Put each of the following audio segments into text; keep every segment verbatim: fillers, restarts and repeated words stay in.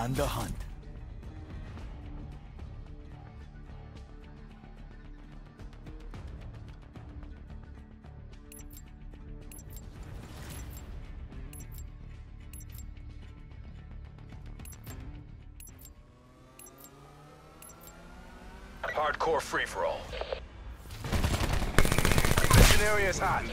on the hunt. Hardcore free-for-all. Mission area is hot.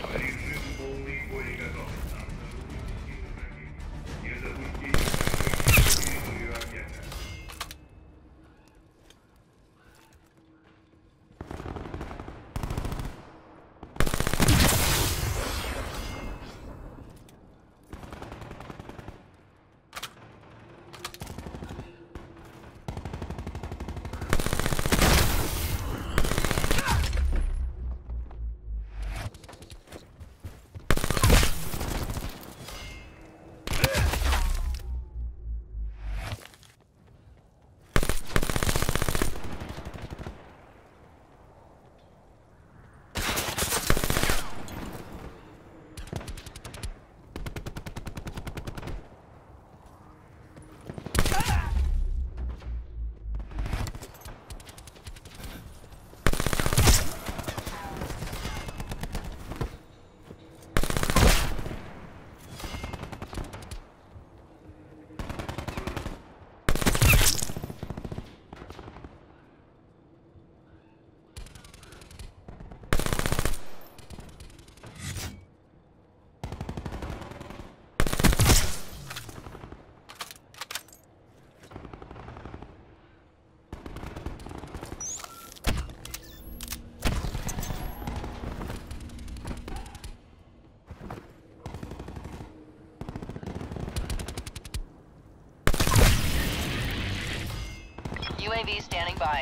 U A V standing by.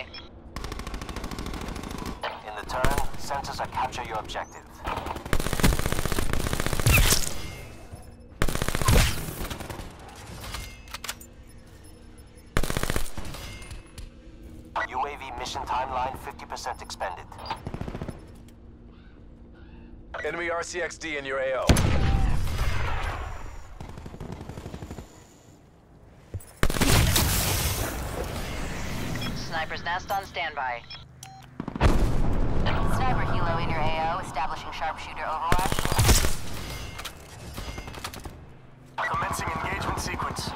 In the turn, sensors are capture your objective. U A V mission timeline fifty percent expended. Enemy R C X D in your A O. Sniper's nest on standby. Sniper helo in your A O, establishing sharpshooter overwatch. Commencing engagement sequence.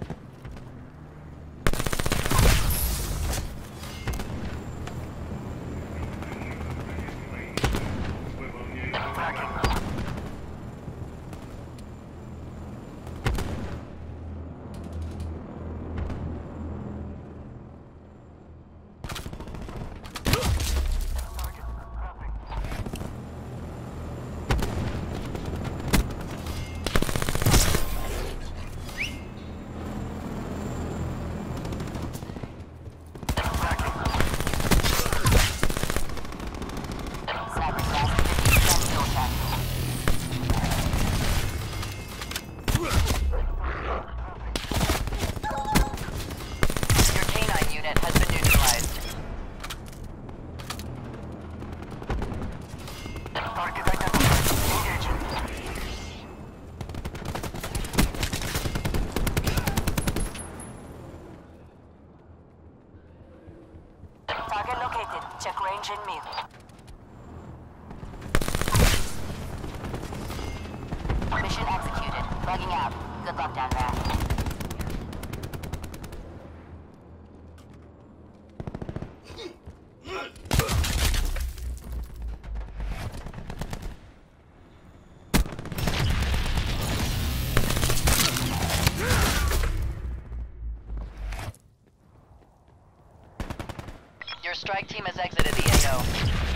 Target located. Check range and mid. Mission executed. Bugging out. Good luck down there. Your strike team has exited the A O.